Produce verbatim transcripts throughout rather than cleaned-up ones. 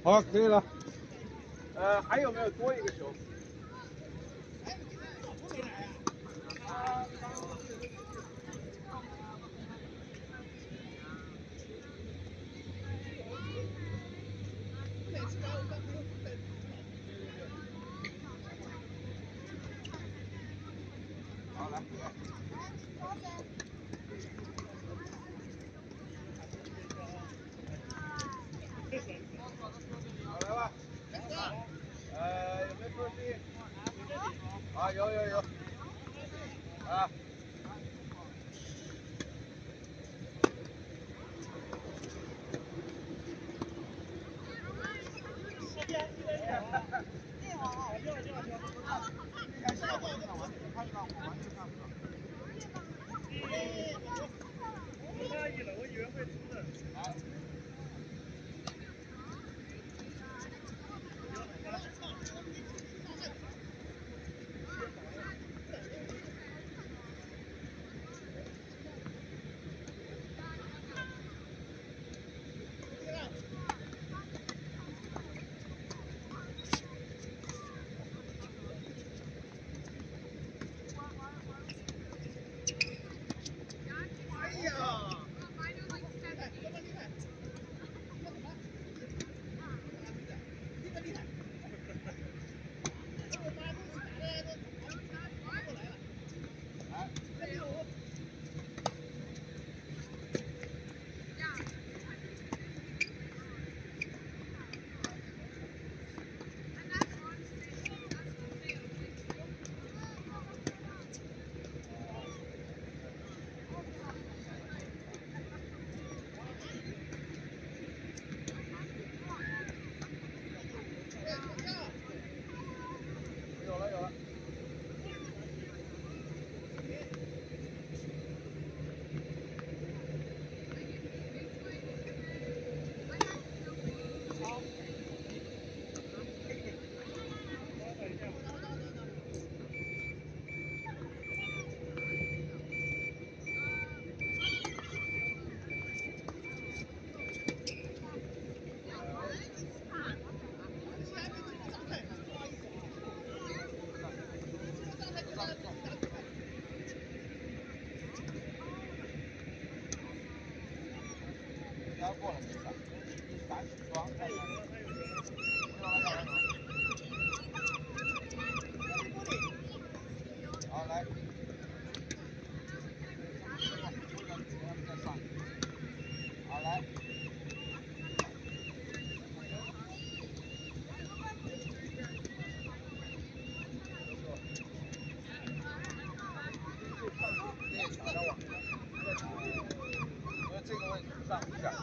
好，可以了。呃，还有没有多一个球？好，来。好，来吧。呃，有没有出息？啊，有有有。啊。我以为会出的。有了有了。不要过了，没事。打起双。有了有了有了。好，来。好，来。可以抢到网上，所以这个位置上一下。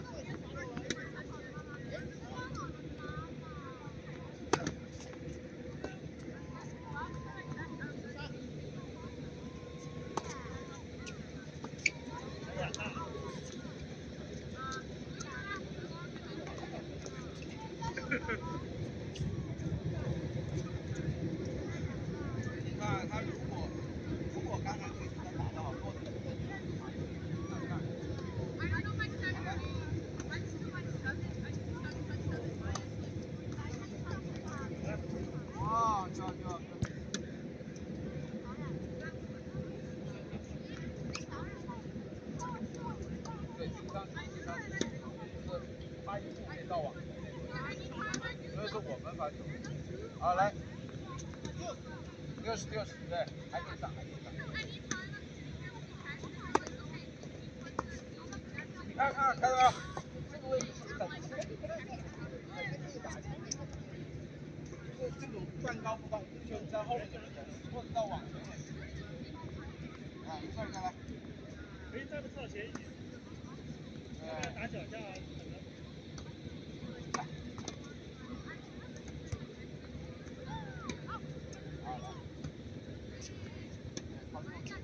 你看他如果如果刚才这一次他打得好，落地不能啊，就就就。对，顶上去，顶上去，就是他一步可以到网，所以说我们发球。好，来。六十六十，对，还可以上，还可以上。你看看，看到没有？这个位置是很很可以打球。就是这种半高不高，就在后面的人或者到网前面。啊，你上一个来。可以站的靠前一点。对。打脚下可能。好，来。对，靠右边。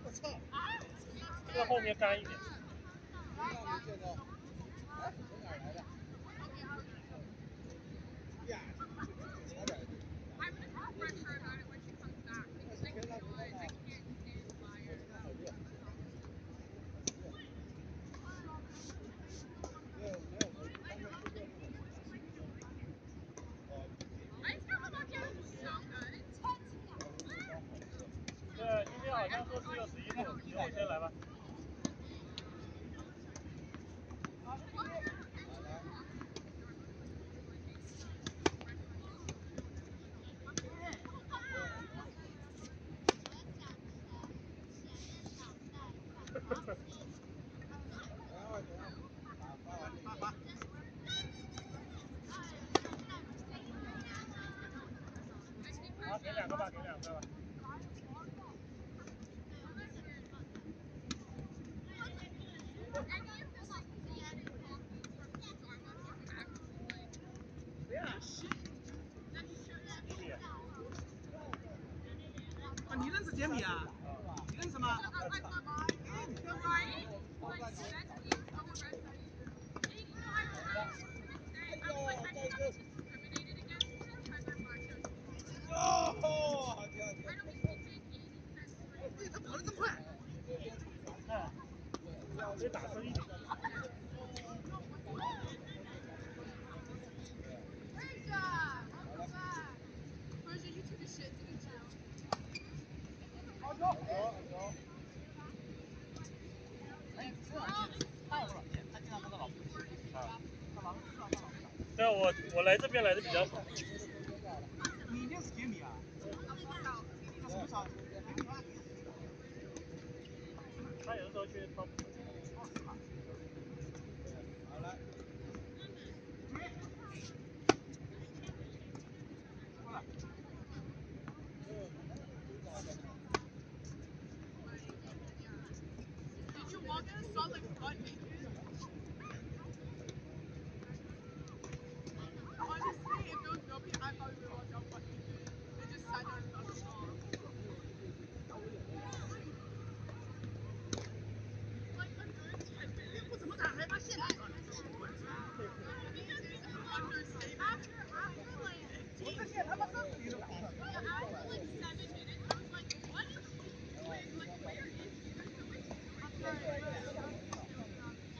我操！ 这后面干一点。 让你见到，哎，从哪儿来的？呀，差点。 I'm gonna confront her about it when she comes back because I realize I can't stand liars. 好热。没有没有，我刚才是热那个。 I think the mocktail is so good. 对，今天好像说只有十一度，那我先来吧。好，给两个吧，给两个吧。 啊，你认识杰米啊？你认识吗？ 哦，好天天。哎，他跑得真快。 啊，可以打深一点。 好球！好球！哎，这软件太有软件，他经常跟他老婆啊，他老婆知道他老婆。 对啊，我我来这边来的比较少。 你认识杰米啊？那什么时候？杰米啊？ 他有的时候去帮。 哦，是吗？好来。过来。 Did you walk in and saw like butt naked? Honestly, if there was nobody, I thought we would walk out butt naked. They just sat down and nothing wrong. Like a good ten minutes. 我怎么打还发现打断了？ After, after like, 我这现在他妈三十米都打断了。 after like seven minutes, I was like, what is she doing? Like, where is she? I'm sorry.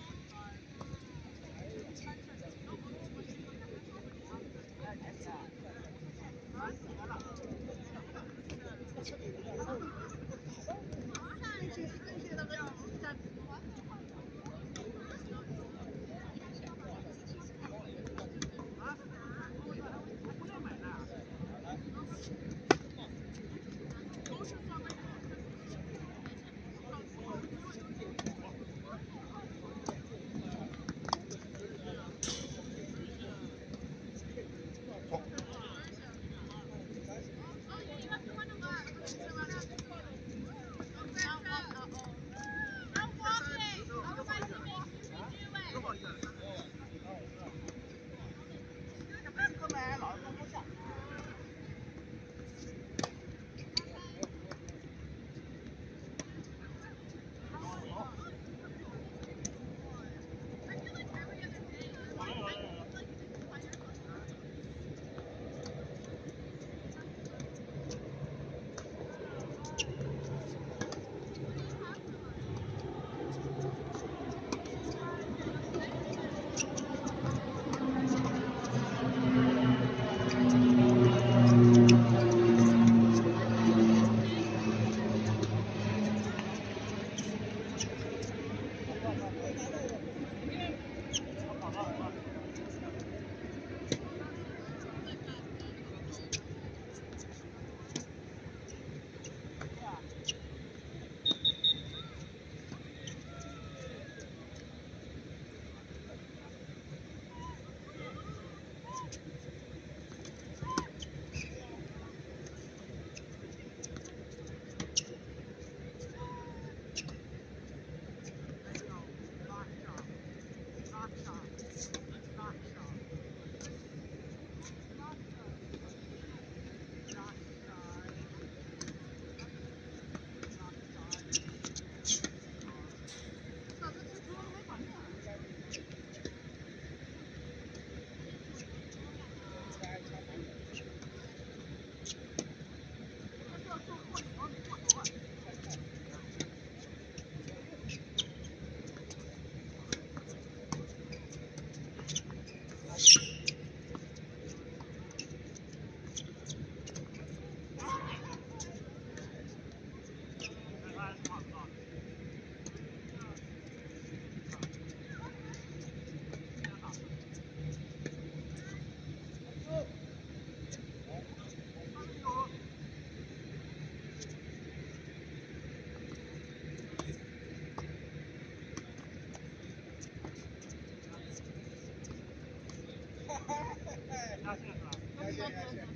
压线是吧？ 压线压线。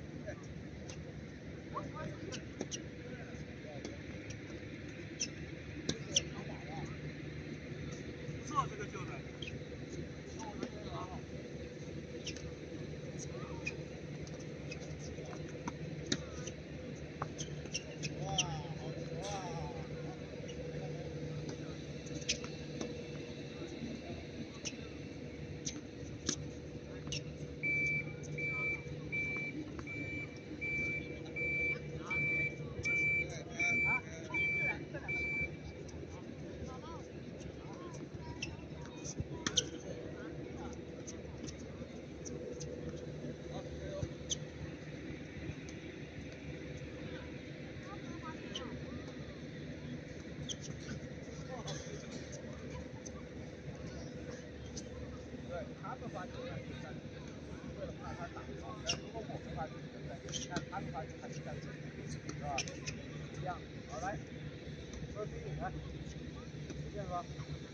不错，这个救的。 他们发球他就站，为了怕他打不好。但如果我们发球就站，你看他们发球他就站，是吧？一样。好来，说第一来，随便说。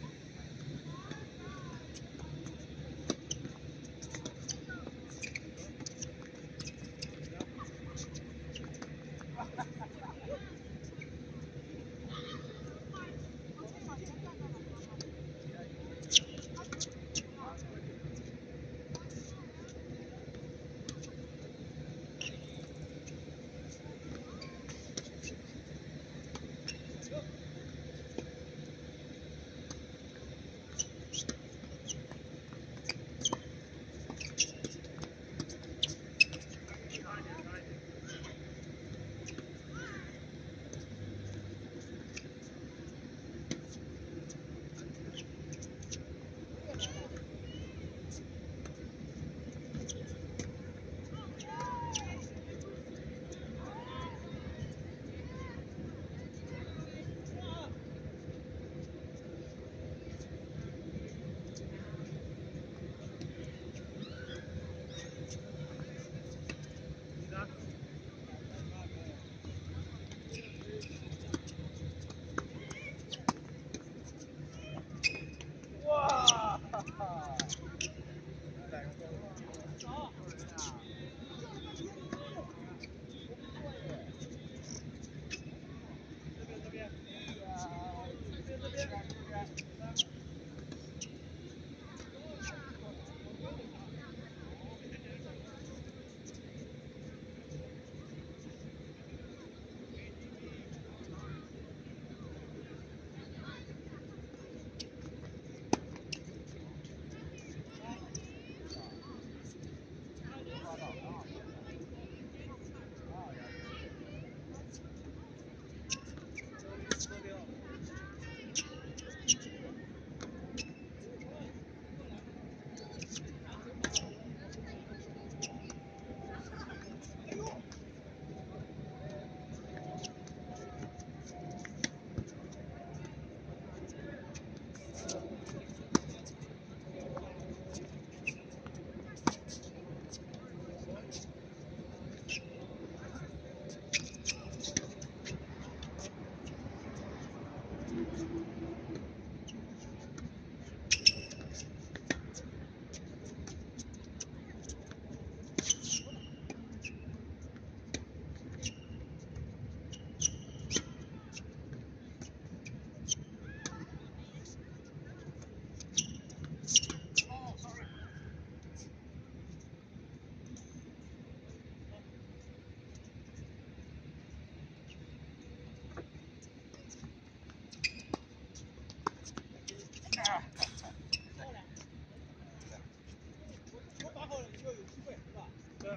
我打好了，你就有机会，是吧？对。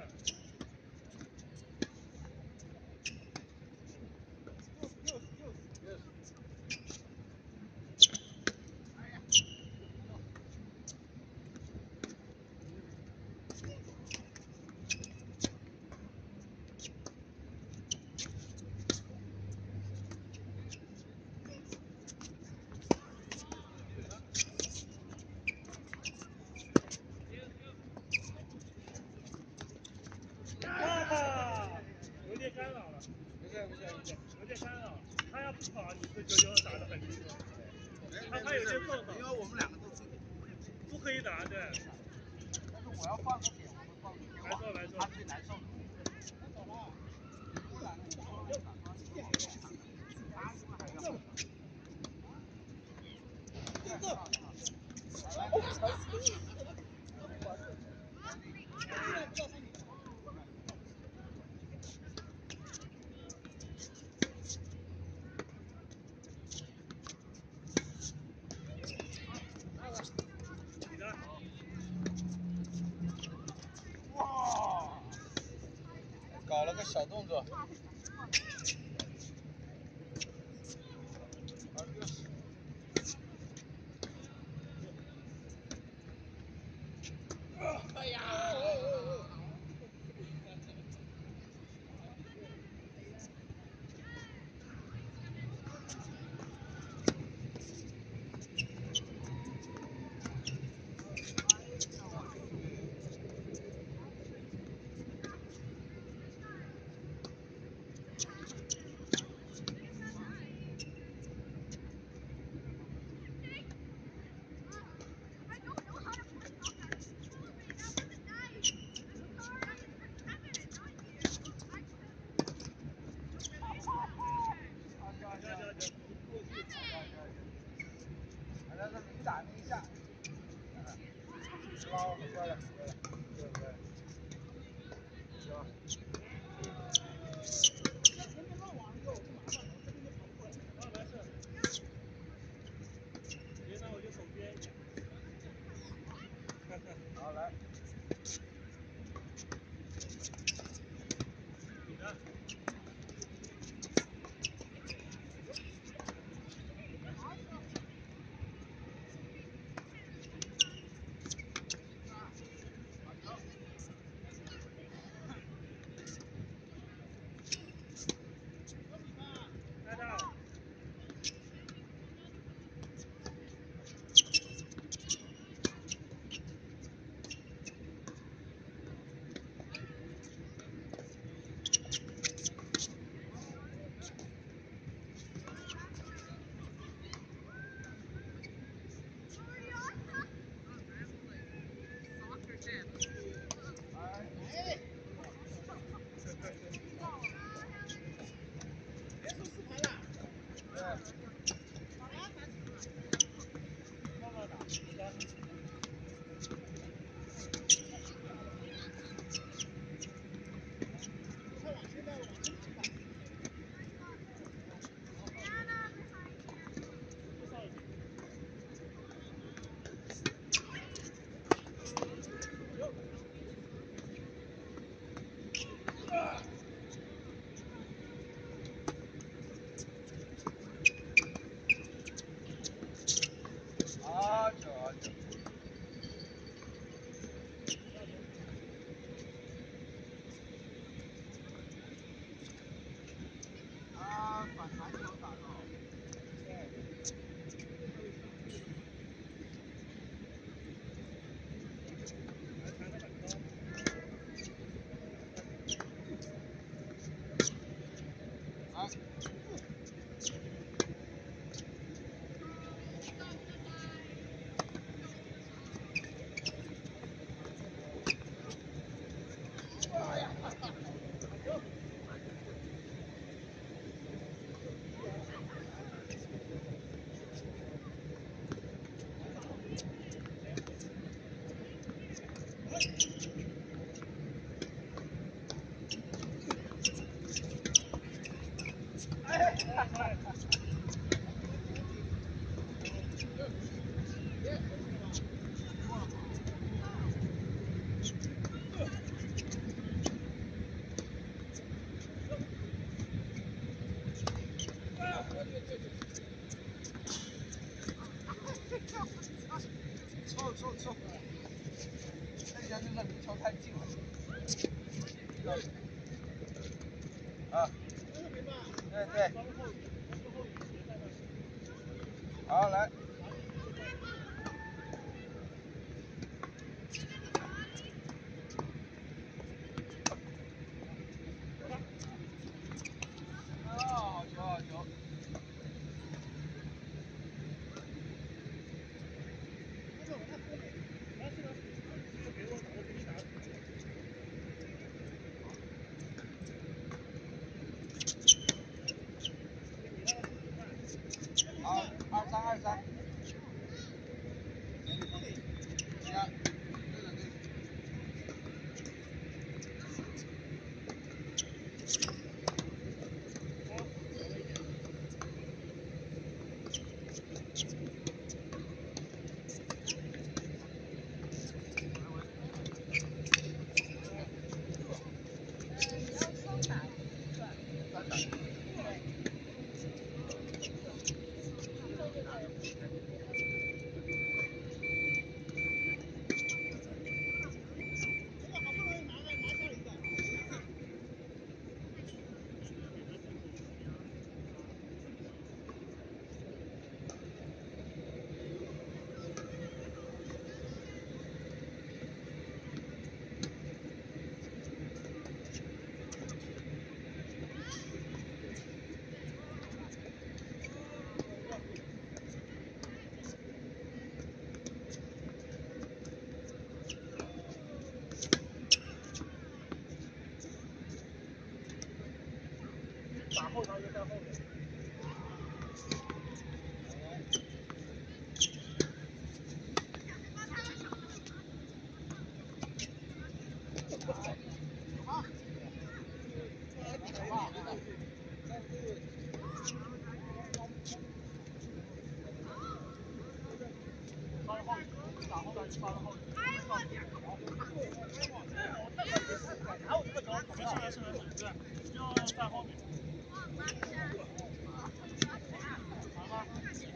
又又又又。有点干扰了， 不是不是不是， 有点干扰。他要不跑，你这球就打得很离谱。他他有些动作， 因为我们两个都是不可以打，对。 但是我要放个点，我们放个点。 话，他最难受的。哇！搞了个小动作。哎呀！那是零打那一下，捞很漂亮，对对对，行。好来。啊，这这。啊，反弹球打到。凑凑凑！那家就是离球太近了。啊，对对。好，来。啊，好球好球！ 打后面，发到后面。 然后这个球， 没事没事没事，对，就在后面。好吧。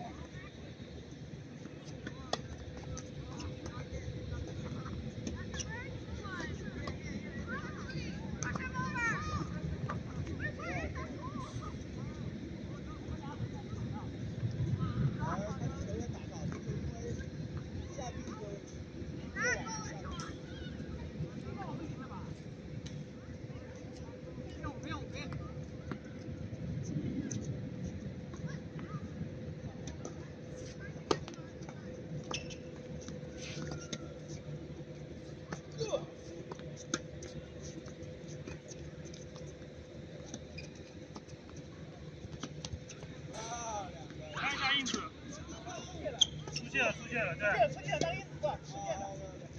看一下印子，出界了，出界了，对。 出界了，当印子是吧？出界了。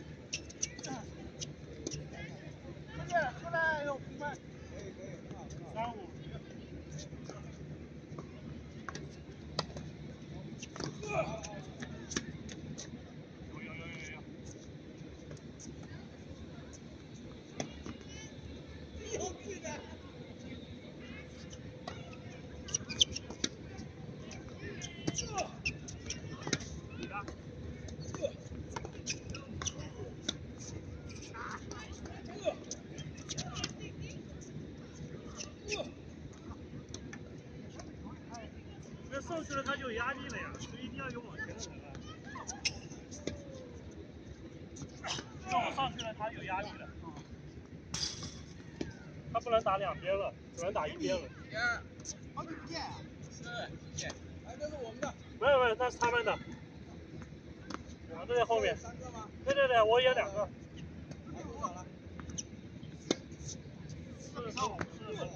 出界了，出来用平分。可以可以，很好很好。 三五。有有有有有。 有趣的。 那上去了他就有压力了呀，所以一定要有往前的人了。那我上去了他有压力了，他不能打两边了，只能打一边了。 好久不见啊！是，谢谢。哎，这是我们的。 没有没有，那是他们的。我们在后面。 三个吗？ 对对对，我也两个。 来多少了？ 四十五，四十五。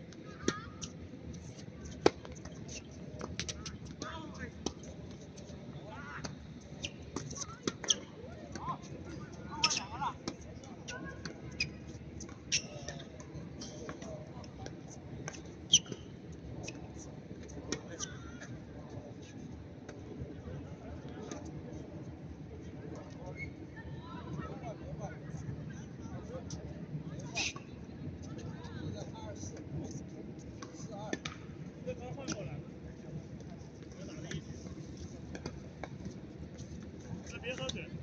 别喝水。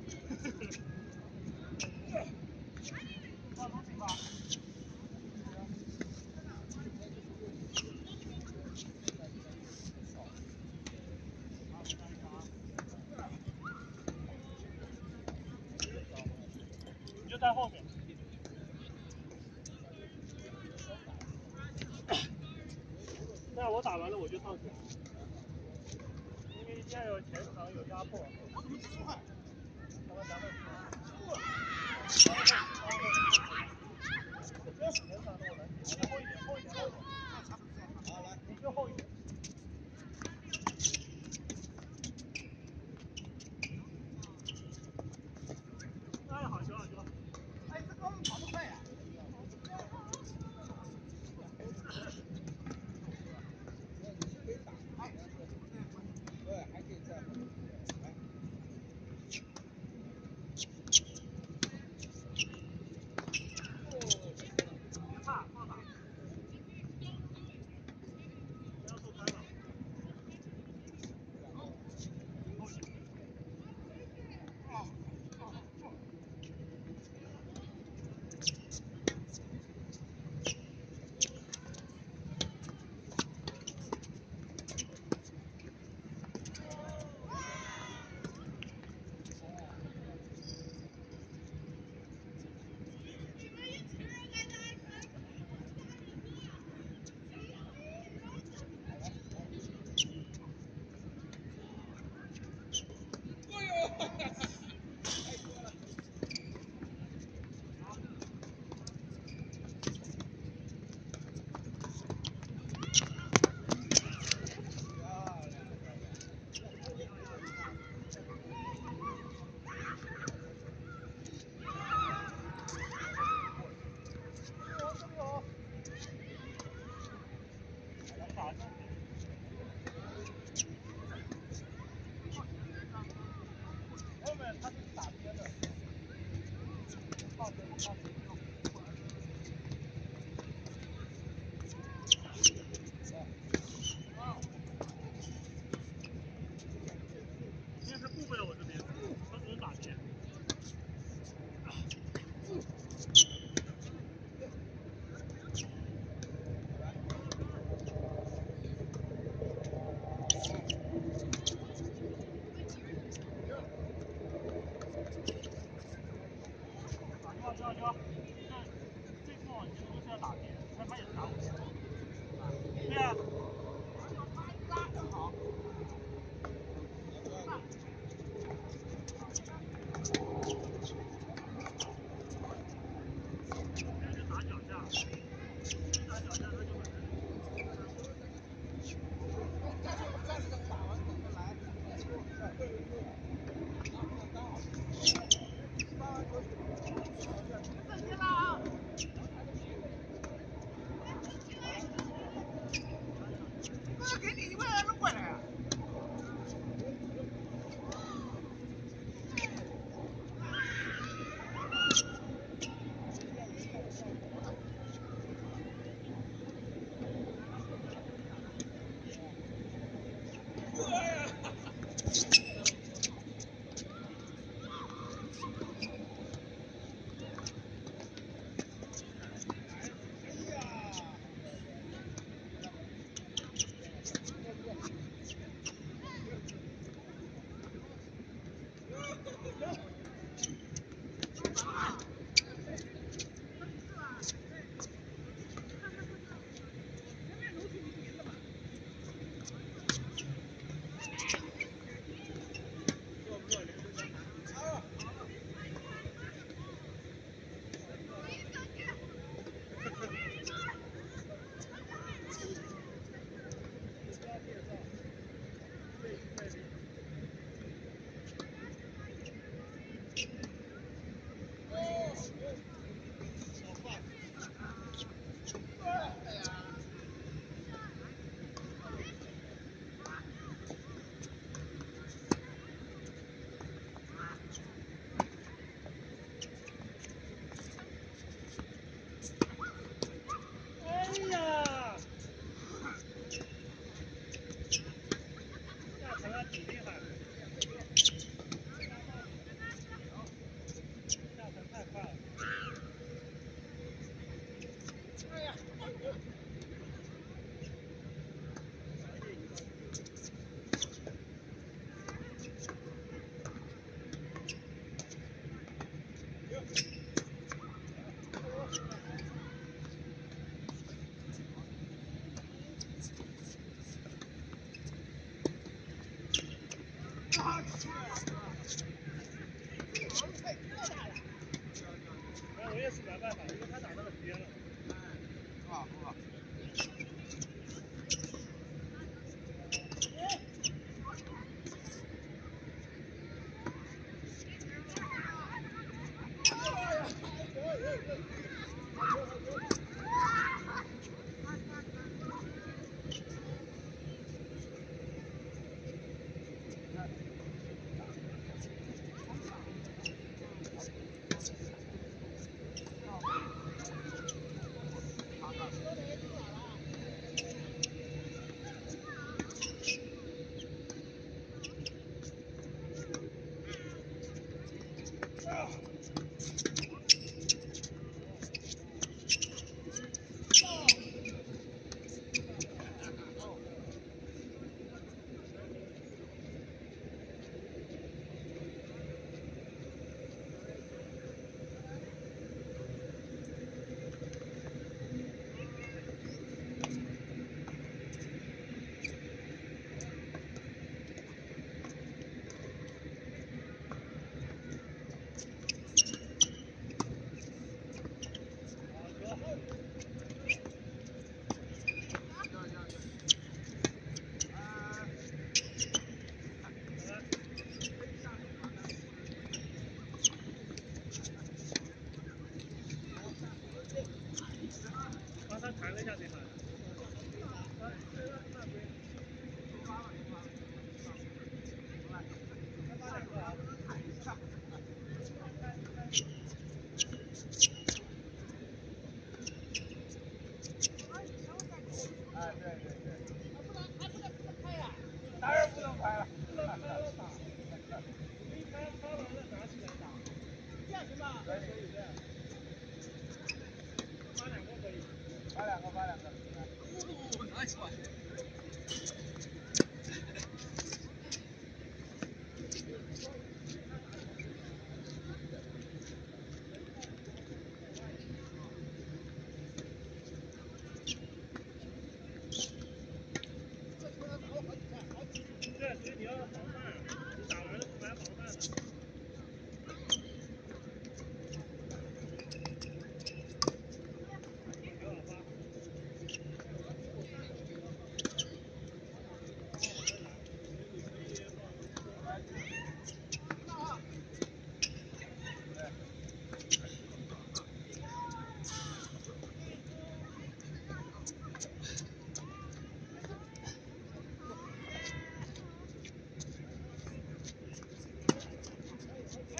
放东西吧。你就在后面。那我打完了我就上去了，因为现在有前场有压迫。 我怎么这么快？ 咱们咱们。前场的我能顶，后一点，后一点，后一点。 好，来， 你就后一点。哎，好球好球！ 哎，这哥们跑得快呀！可以打，哎，对，还可以在后面。来。 他是打边的，靠边靠边。 因为他顾不了我这边，他只是打边。交交交！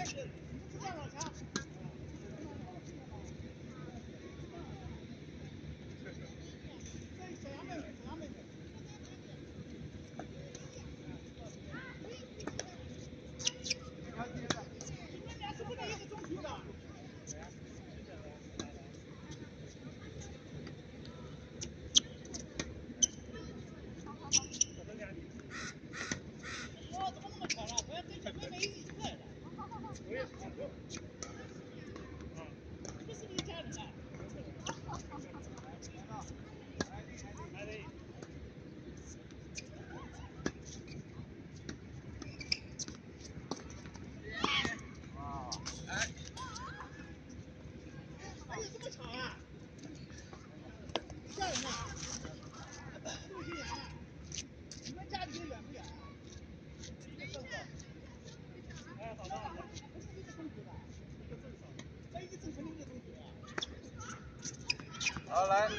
好，来，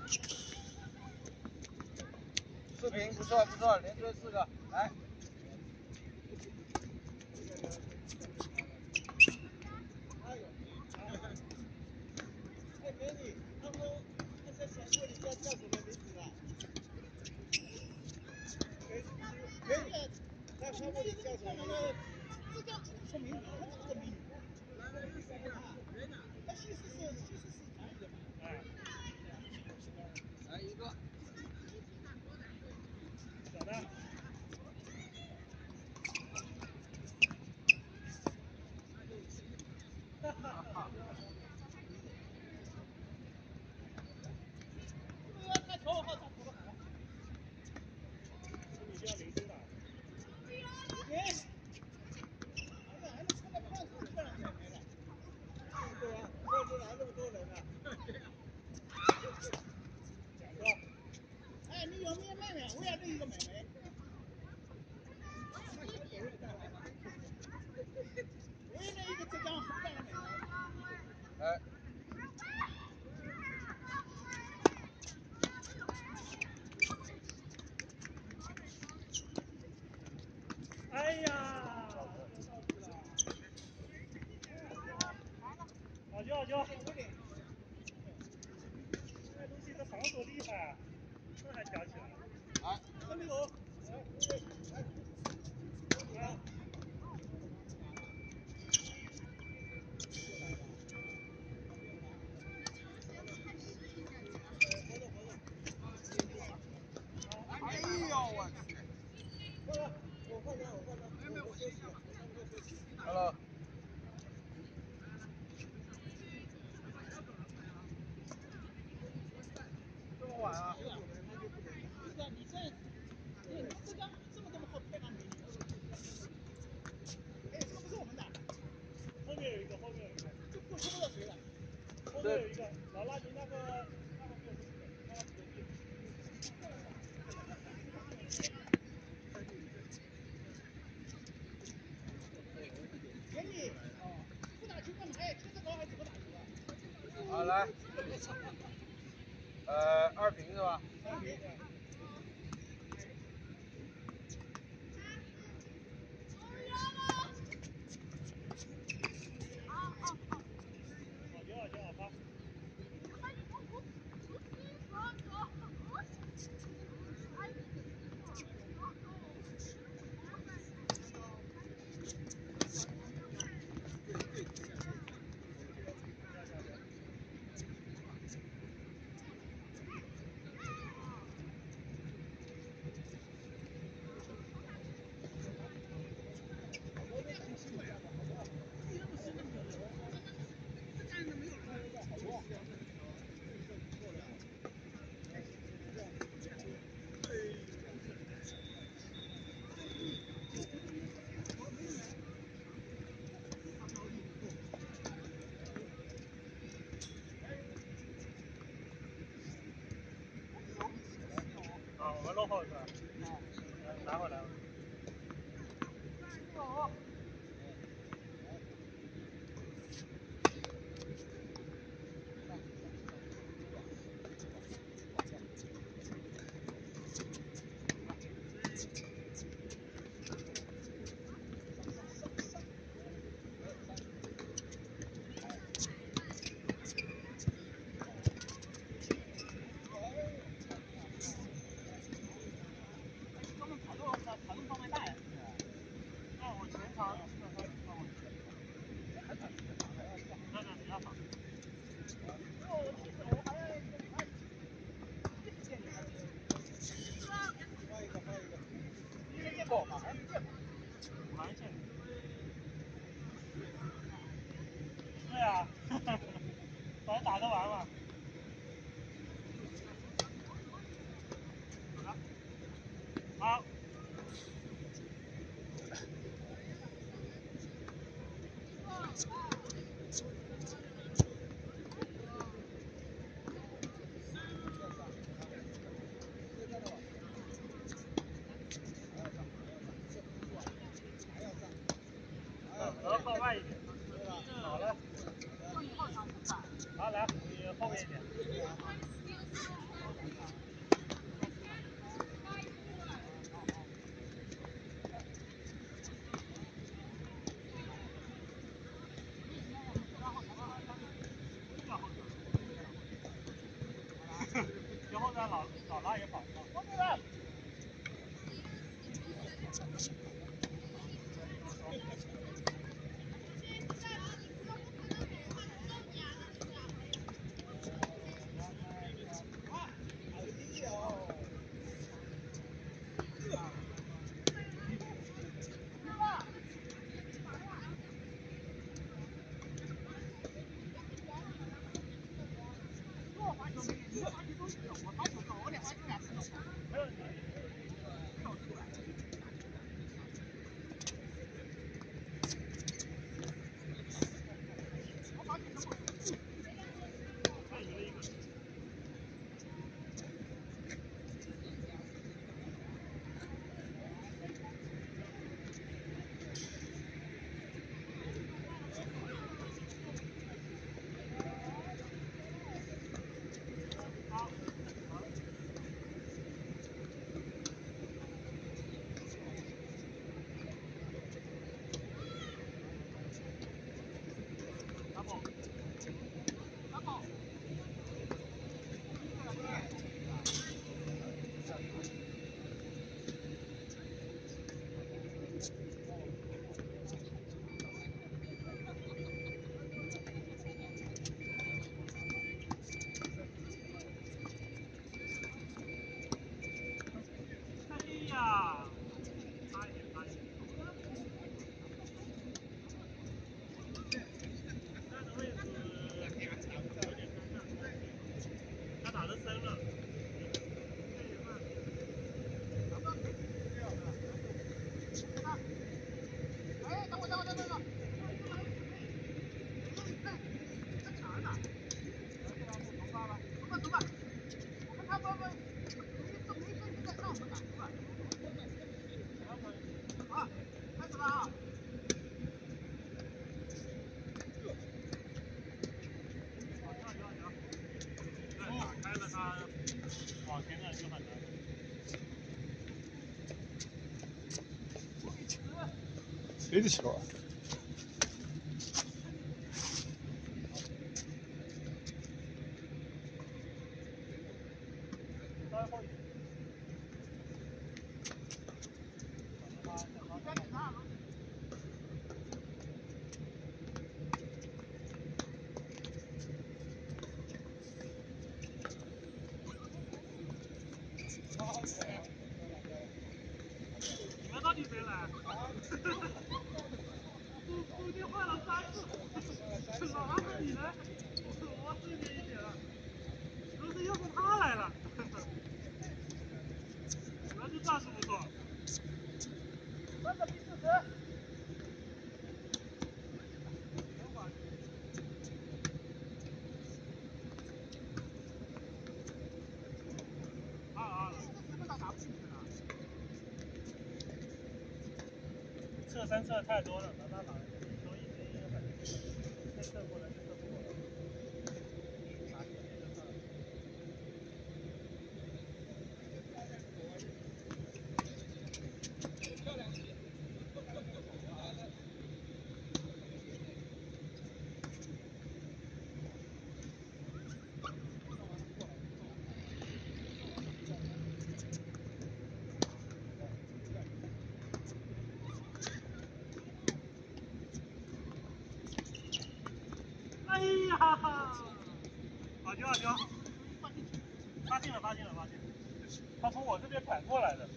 视频不错不错，连追四个，来。哎，美女，他说他在想问你叫叫什么名字啊？美美女，他他问你叫什么名字？这叫什么名字？他这个美女。他西施是西施是哪里的嘛？哎。来一个。小的。哈哈哈。这个他投好，他投的好。你这样零星打。哎。哎呀，还能看到胖子突然间没了。对啊，这就来那么多人了。两个。哎，你有没有妹妹？我也是一个妹妹。我也是一个浙江湖南的妹妹。哎。哎呀！好球好球！这东西这防守厉害，这还夹起来了。来，三米五。来，来。哎呦我去！我换他，我换他，没有没有，我休息了，我休息。Hello。这么晚啊？是啊，你这，你浙江这么这么好漂亮美女。哎，这个不是我们的。后面有一个，后面有一个。这不知道谁的。后面有一个，老垃圾那个那个没有东西，那个不对。给你，不打球干嘛呀？天这高还怎么打球啊？好来，呃，二平是吧？二平。落后是吧？嗯，拿回来了。 场基本上放过去。那个谁要放？ 换一个，换一个。你没见过吗？还没见过。 蛮见过。对啊，反正打着玩嘛。好。额靠外一点。好了。好，来，你后面一点。然后呢，老老拉也跑不到。后面来。往前的就很难。 谁的球啊？ 稍微后一点。你们到底谁来？不不定换了三次，老王是你来，我是你一点了，不是又是他来了，你们这战术不错。 三个第四十。 二二了。侧身侧太多了，没办法，球一直一直很，这侧过来，这侧不过来。打进去就算了。 漂亮。 二球，发进了，发进了，发进了。他从我这边拐过来的。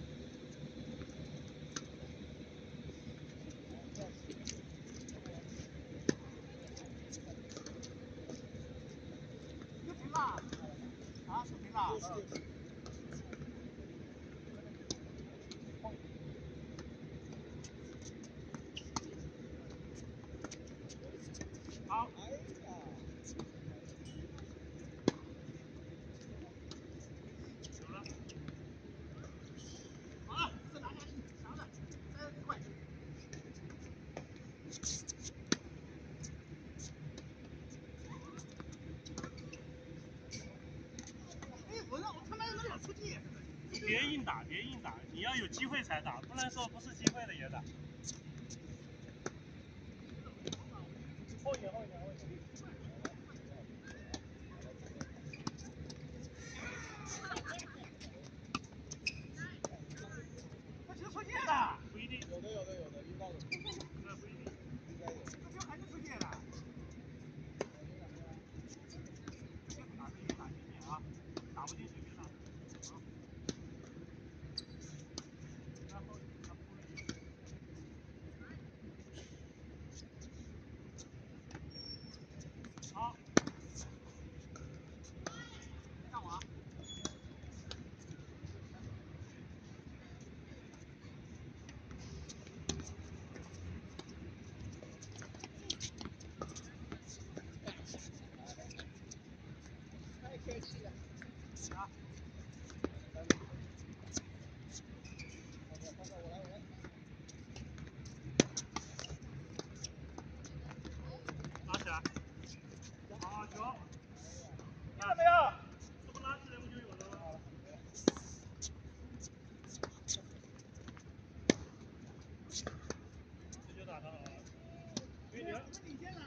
又停了。啊，是停了。好。 有了。 好了，这拿下去，强的，三十快。哎，我让我他妈能想出界。 别硬打，别硬打，你要有机会才打，不能说不是机会的也打。后一点，后一点，后一点。 这球出界了。 不一定。 有的，有的，有的，应该有。 那不一定。 应该有。 这球还是出界了。打进去，打进去啊！打不进去别打。好。然后他扑了一下。好。上网。太客气了。啊。我来，我来。 拿起来。好球。 看到没有？ 这不拉起来不就有了吗？这就打得好了。对你。 我领先了。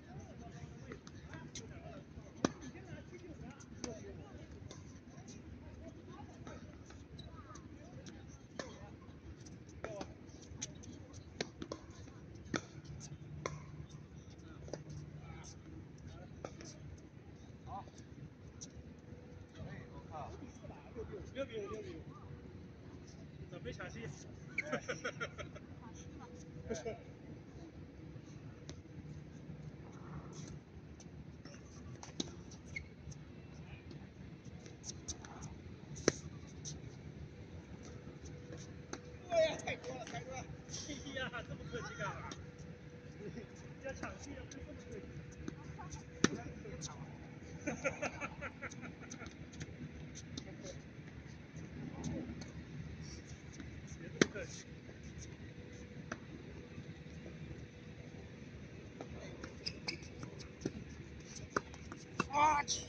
六比五，六比五，准备抢戏。 哎呀，太多了，太多了。 哎呀，这么客气干嘛？要抢戏要不这么客气。 别抢了。 别这么客气。 我去。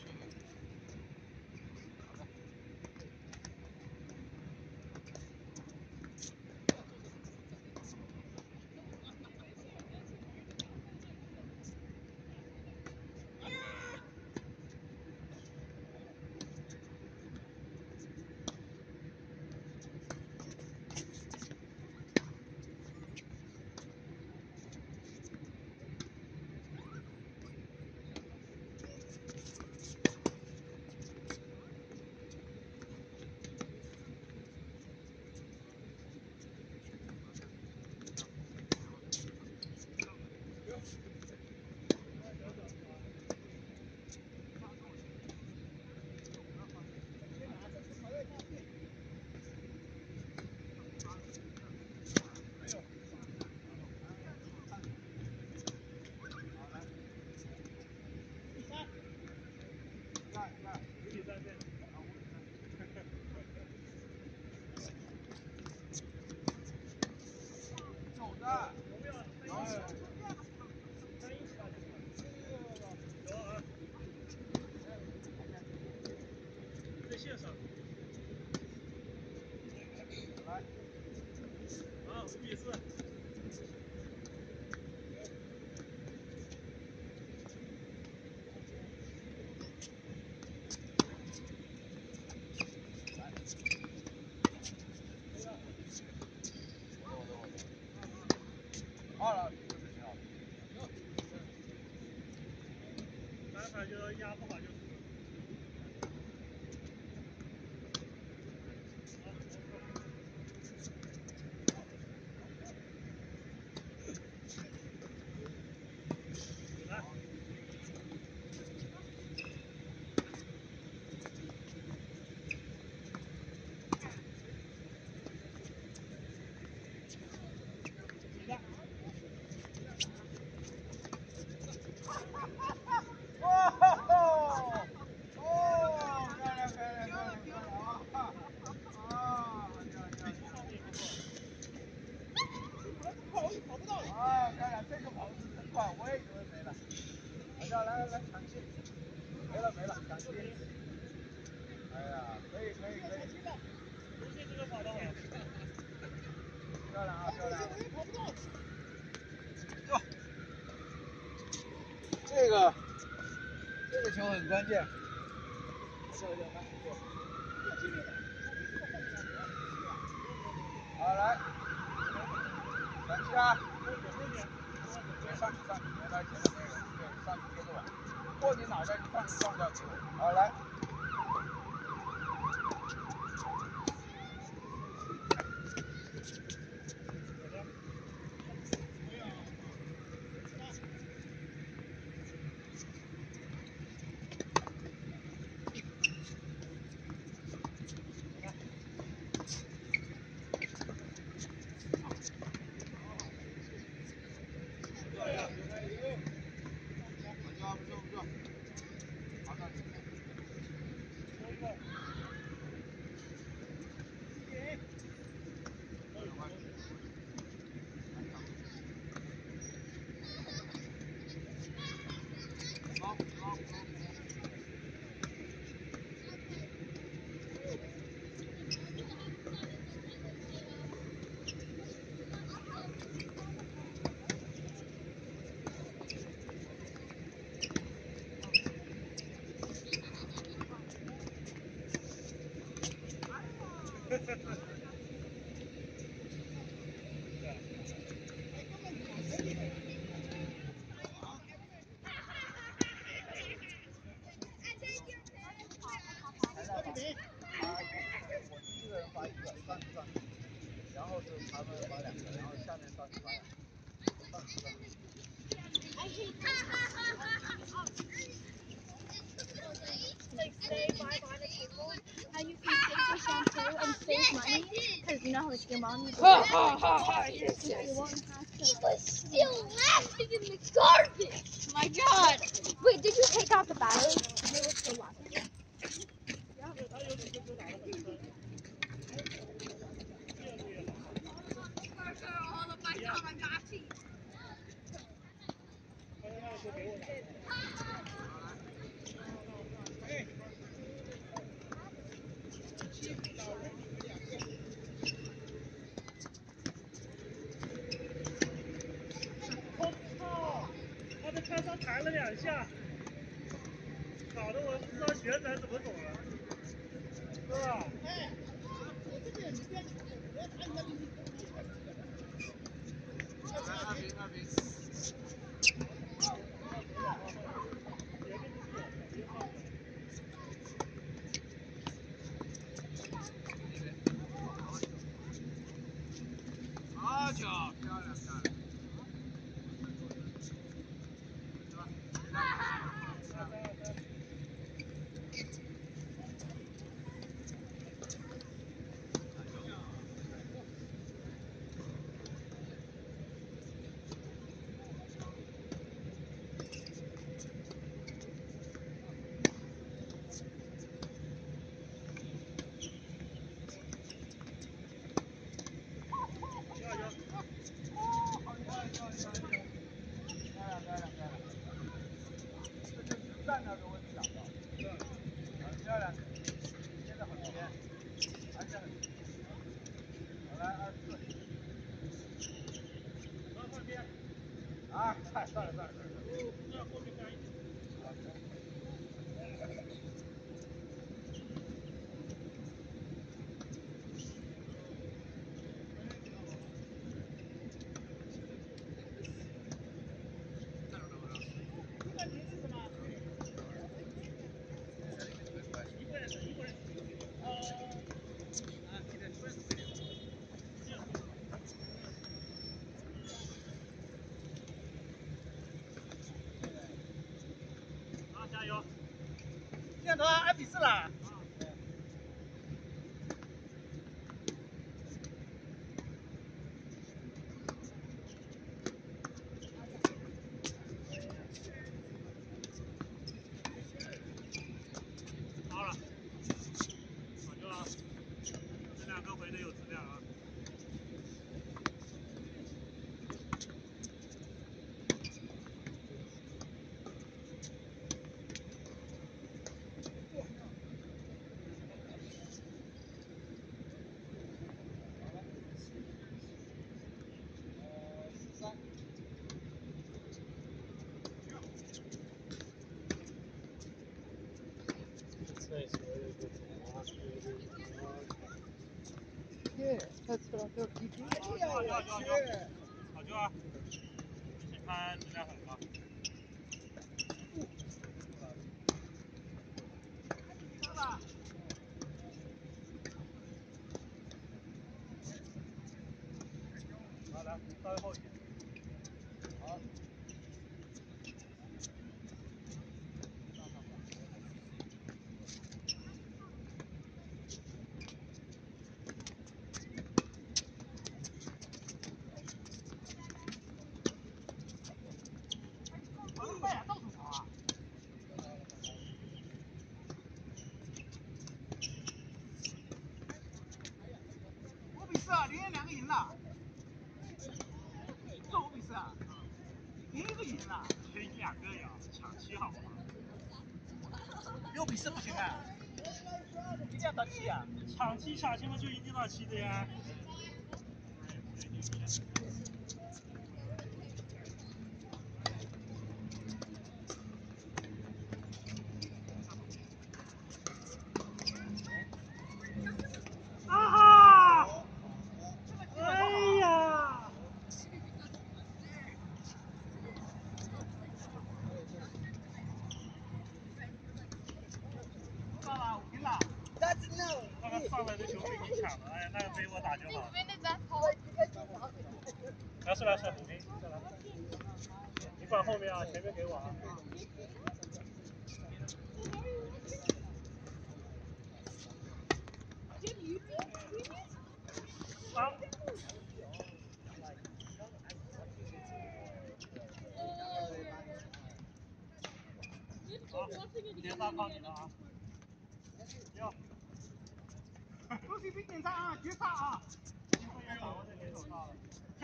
走的。 有没有？有啊。三一起打球嘛。有啊。在线上。 来。 啊，五比四。 好了，这是挺好。 单场就压迫法就输了。 来来来，抢七，没了没了，抢七。哎呀，可以可以可以。 不是这个跑得好。 漂亮啊漂亮！ 跑不到。 哟，这个这个球很关键。好来，传七啊！别上去上去，别来前面没人，对，上去接着网，过你脑袋就放放掉给我。好来。 Like say five on the table, and you can save the shampoo and save money, because you know how like your mom uses Ha ha ha ha! Yes, you yes. won't have to. He was still laughing in the garbage. My God! Wait, did you take out the batteries? They were still laughing. 他有几个球打得很深。越录越好。 all of my Tamagotchi. 刚才那个球给我打。 我操！他在车上弹了两下，搞得我不知道旋转怎么走了，是吧？ 哎，我这边你边球，我要打你那里，你二平二平。好球，漂亮漂亮。站那个问题找到，很漂亮，接得很偏，而且很。好来二十四。 往旁边。 啊，算了算了算了。 让后面干一点。 加油！ 镜头二比四了。 好了，好球啊！这两个回的有质量啊。 Hey, Yeah, that's what I thought you did. 好球好球好球好球啊！你看质量很高。好，来稍微后一点。好。 五比四啊，连两个赢了。这五比四啊，连一个赢了。 赢两个呀，抢七好不好？ 六比四不行啊，一定要到七啊。 抢七抢七嘛就一定到七的呀。 上来的球被你抢了，哎，那个被我打就好。来是来是，哎，再来。你管后面啊，前面给我啊。好。好，连上靠你了啊。六。 恭喜比点赞啊，绝杀啊！ 你会有把握在你手上了。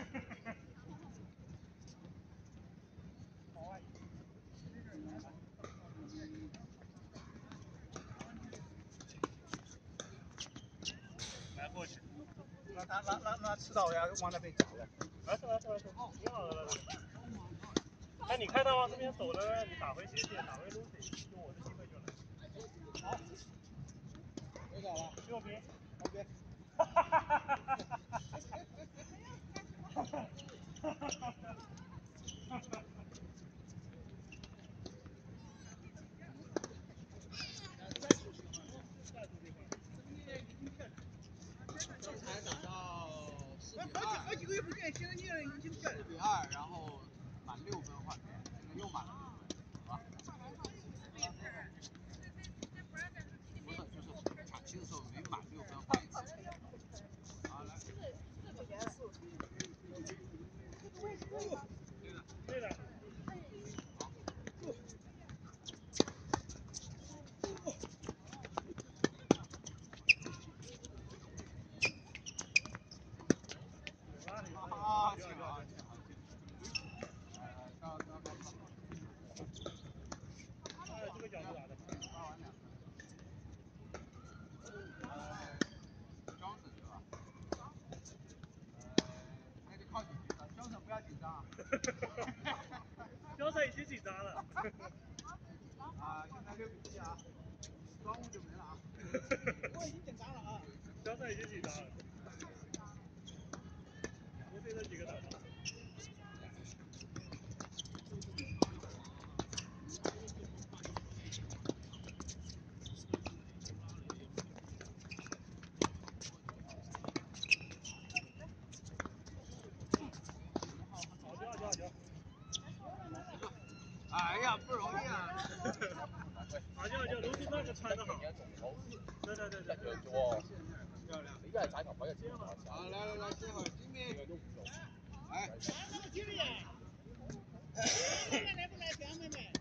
来过去， 让他让让让他吃到，要往那边走了。 来是来是来是，挺好的了。哎，你看他往这边走了，你打回斜线，打回 Lucy， 用我的机会就来。好， 多少了？ 右边。 OK。 哈哈哈哈哈哈！哈哈哈哈哈！ 刚才打到四比二，好几个月不见，现在念了已经四比二，然后满六分换边，现在又满了六分，好吧？不是，就是抢七的时候没满六分换一次。好，来。 对的。 啊，行啊，行啊，呃，到到到到。 哎，这个角度打的。 发完两个。呃，张婶是吧？呃，那就靠你决定，张婶不要紧张啊。 张婶已经紧张了。 啊，现在六比七啊，庄务就没了啊。我已经紧张了啊。 张婶已经紧张了。我对这几个打的。好球好球好球！ 哎呀，不容易啊。 好球好球，卢叔那个穿得好。对对对对。 漂亮。 依家係踩球位嘅接法。 好，來來來，接會，Jimmy。來。來不來，表妹妹。